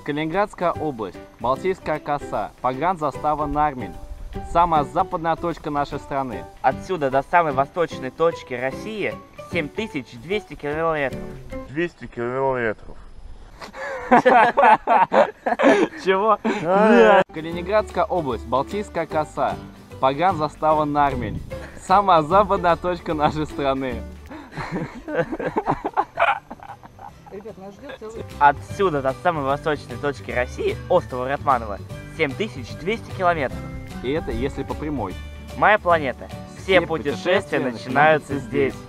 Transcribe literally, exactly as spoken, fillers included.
Калининградская область, Балтийская коса, погранзастава Нармень. Самая западная точка нашей страны. Отсюда до самой восточной точки России семь тысяч двести километров. двести километров. Чего? Калининградская область, Балтийская коса, погранзастава Нармень. Самая западная точка нашей страны. Отсюда до самой восточной точки России, острова Ратманова, семь тысяч двести километров. И это если по прямой. Моя планета. Все, Все путешествия путешествия начинаются здесь.